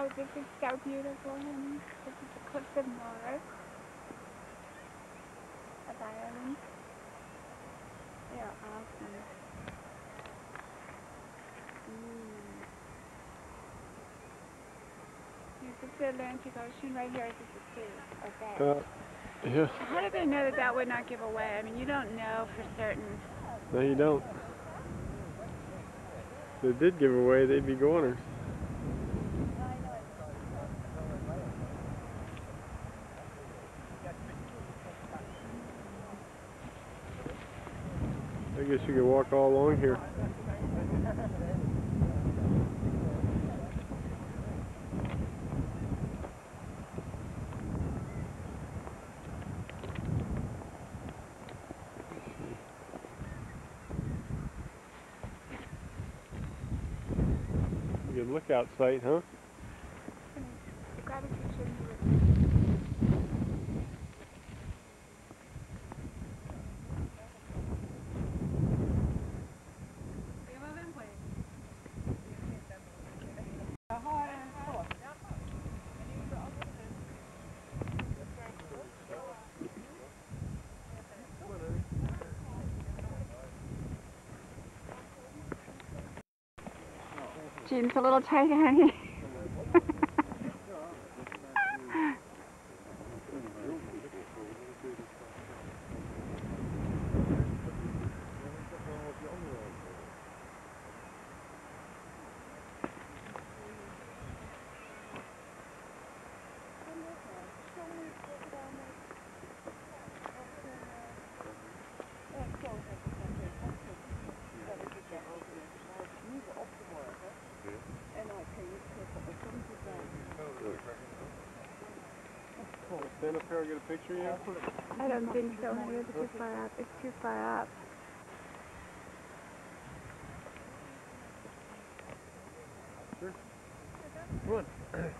Oh, this is so beautiful, honey. This is the Cliffs of Moher of Ireland. They're awesome. This is the Atlantic Ocean right here. This is the sea. Okay. Yeah. How do they know that that would not give away? I mean, you don't know for certain. No, you don't. If they did give away, they'd be goners. I guess you could walk all along here. Good lookout site, huh? Grab a picture. Jean's a little tight, honey. Stand up here and get a picture of you? I don't think so, honey. It's too far up. It's too far up. Sure. Come on.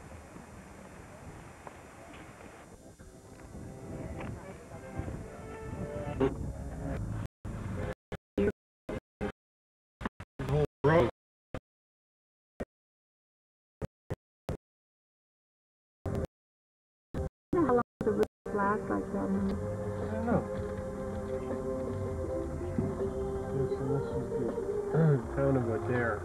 How long does the roof last like that? I don't know. Yes, and this is the town of Adair.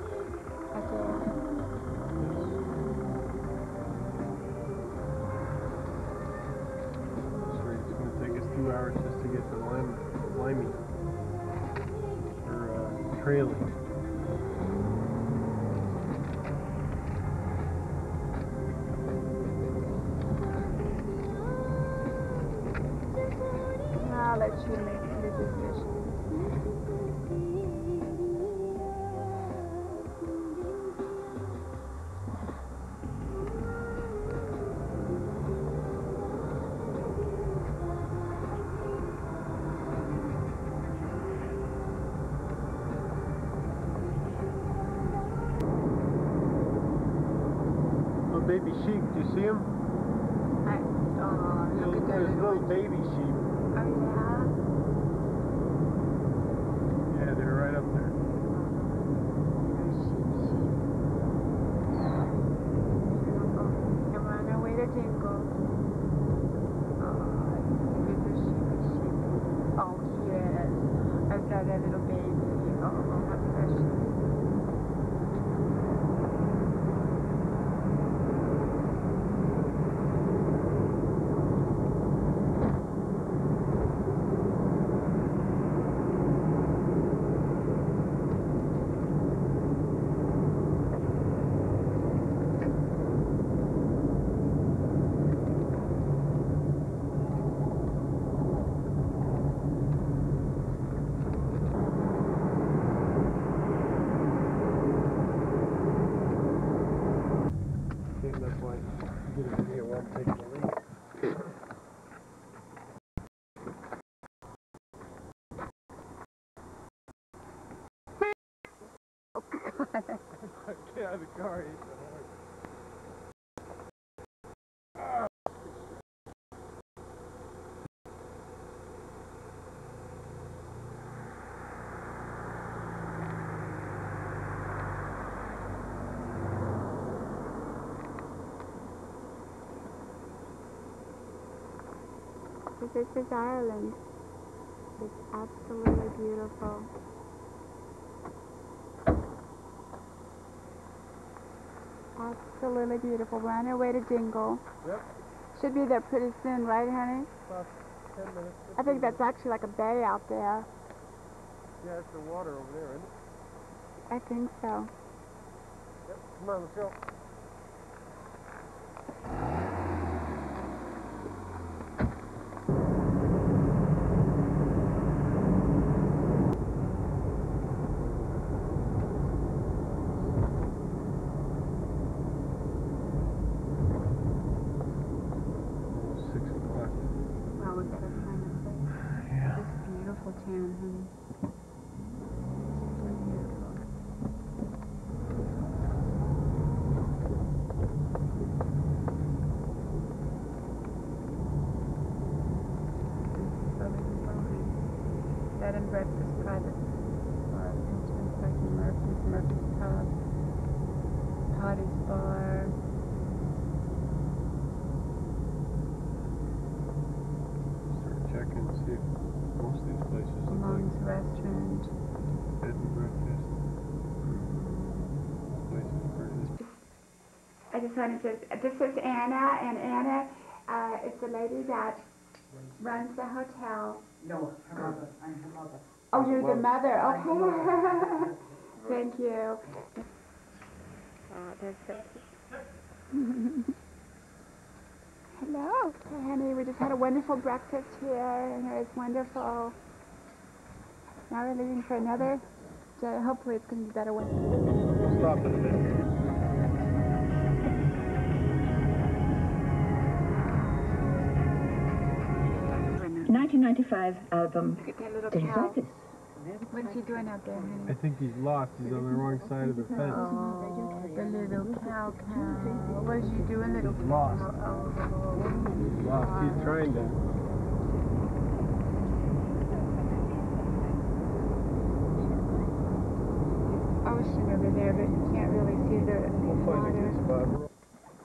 It's going to take us 2 hours just to get to Limey. Or trailing. I'll let you make the decision. Little baby sheep, do you see them? Look at There's little baby sheep. Oh, yeah? Yeah, they're right up there. Come on, now way to jingle. Oh, look at the sheep. Oh, yes. I saw that little baby. Oh, how precious. That's why you get a video while I'm taking a leak. Get out of the car. This is Ireland. It's absolutely beautiful. Absolutely beautiful. We're on our way to Dingle. Yep. Should be there pretty soon, right, honey? About 10 minutes. I think that's actually like a bay out there. Yeah, it's the water over there, isn't it? I think so. Yep. Come on, let's go. Well, we better find a place. Yeah. This beautiful town, honey. So beautiful. Bed and breakfast, private bar, entrance, parking, Murphy's Pub, Potty's Bar. Start checking and see if most of these places look Mom's like Restaurant. bed and breakfast. This place is pretty. I just wanted to, this is Anna, and Anna is the lady that runs the hotel. No, her mother. I'm her mother. Oh, you're the mother, okay. Thank you. Oh, that's so cute. Hello, honey. We just had a wonderful breakfast here, and it was wonderful. Now we're leaving for another day. Hopefully it's going to be better weather. We'll stop in a minute. 1995 album. Look at that little Did you cow. like this? What's he doing out there, honey? I think he's lost. He's on the wrong side of the fence. Oh, the little cow. What is he doing, little He's cow? lost. Oh, He's lost. He's trying to. ocean over there, but you can't really see the We'll find a good water. spot.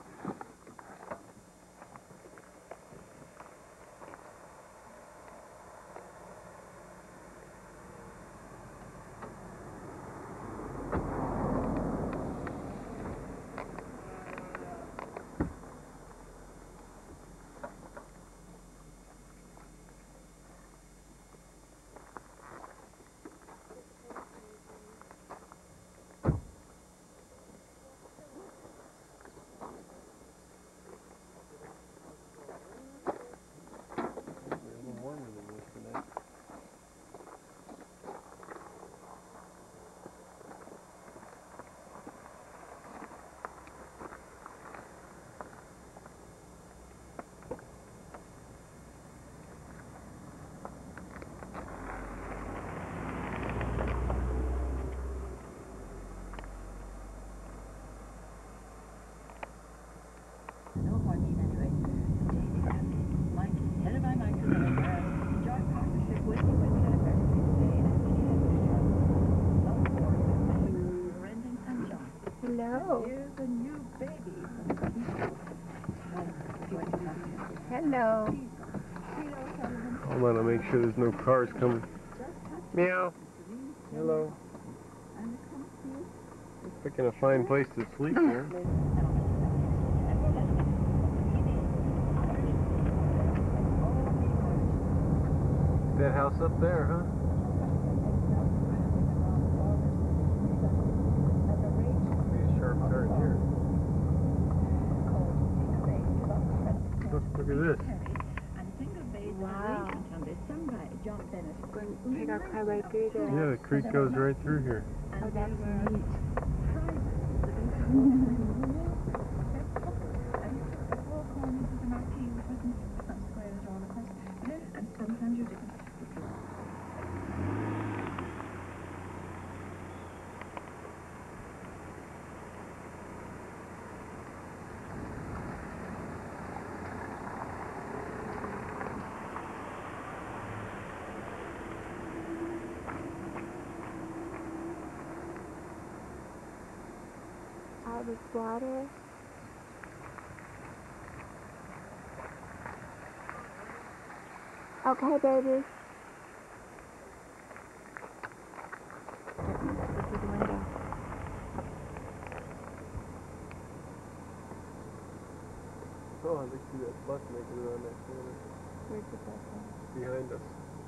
Hello. Here's a new baby. Hello. Hold on, I'll make sure there's no cars coming. Meow. Hello. Picking a fine place to sleep here. That house up there, huh? Be a sharp turn here. Look at this. Wow. Going to take our car right through there. Yeah, the creek goes right through here. Oh, that's neat. All this water. okay, baby? Oh, I see that bus making it on that corner. Where's the bus? Behind us.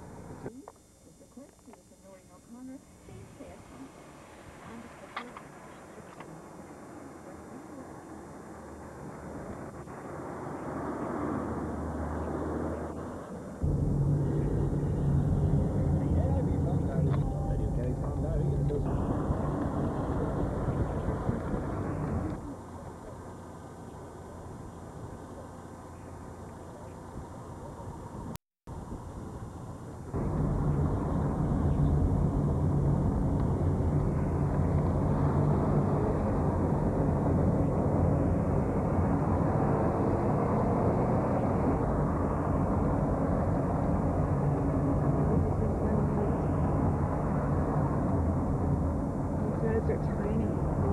They're tiny.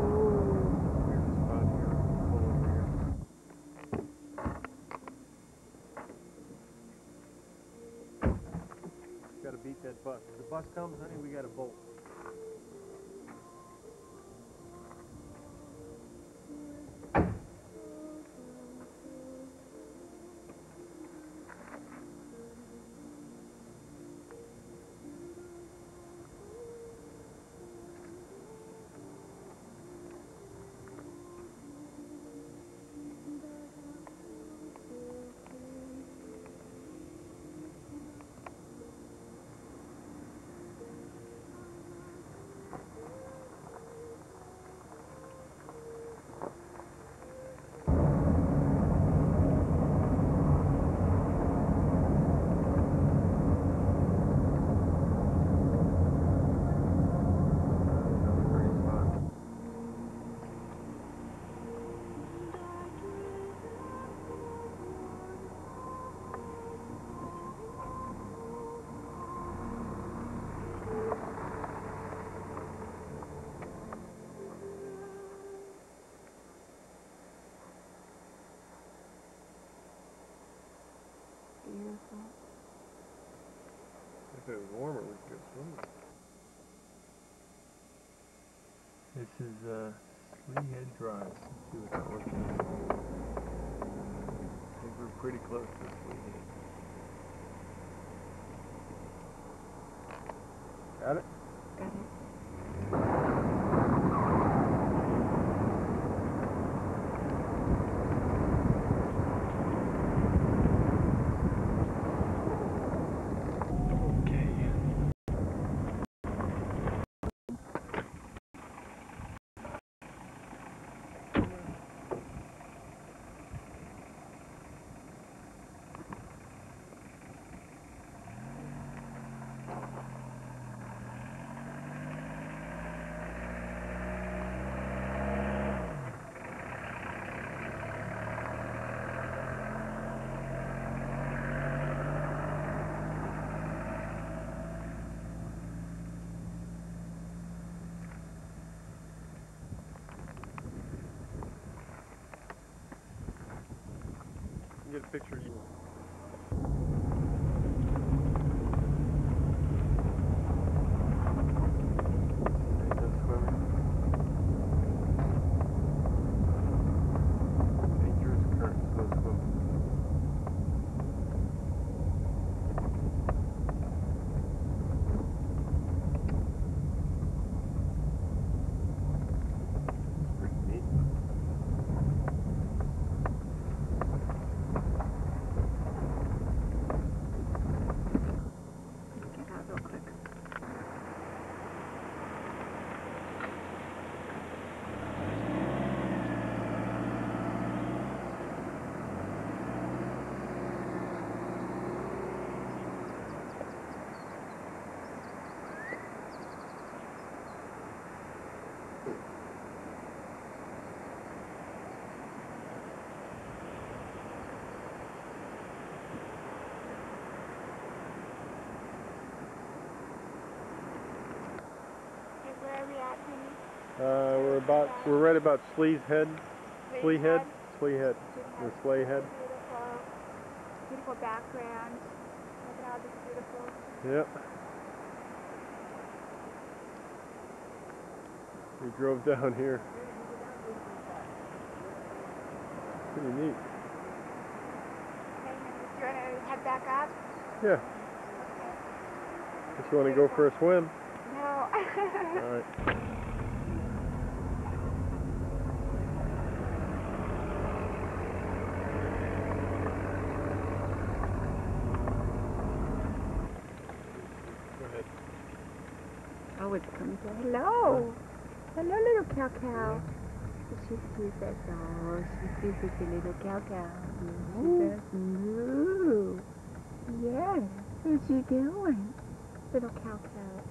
Gotta beat that bus. If the bus comes, honey, we gotta bolt. Beautiful. If it was warmer, we could go swimming. This is Sleehead Drive. Let's see what that looks like. I think we're pretty close to Sleehead. Got it? Got it. Get a picture of you. Dangerous currents, no swimming. It's pretty neat. Where are we at, honey? We're right about Sleehead. Sleehead. Or Sleighhead. Beautiful, beautiful background. Look at all the Yep. We drove down here. Pretty neat. Okay, do you want to head back up? Yeah. Just want to go for a swim. No. Alright. Go ahead. Oh, it's coming to hello. Hello, little cow cow. She sees us. Oh, she sees us, a little cow cow. Ooh. Ooh. Yes. What's she doing? Little cow cow.